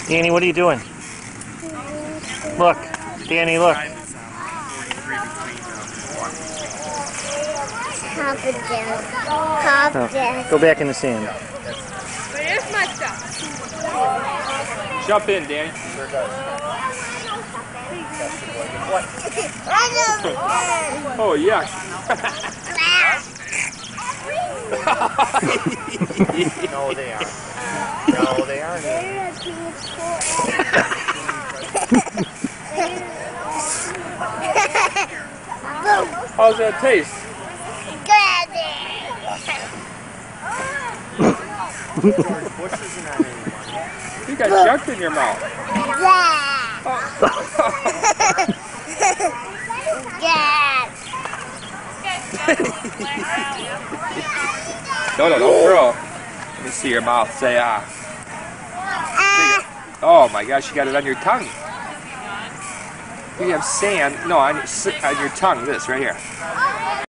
Danny, what are you doing? Look, Danny, look. Oh, go back in the sand. Where's my stuff? Jump in, Danny. Oh, yuck. No, they aren't. No, they aren't. How's that taste? You got junk in your mouth. No, don't throw. Let me see your mouth. Say ah. Oh my gosh, you got it on your tongue. You have sand. No, on your tongue. This right here.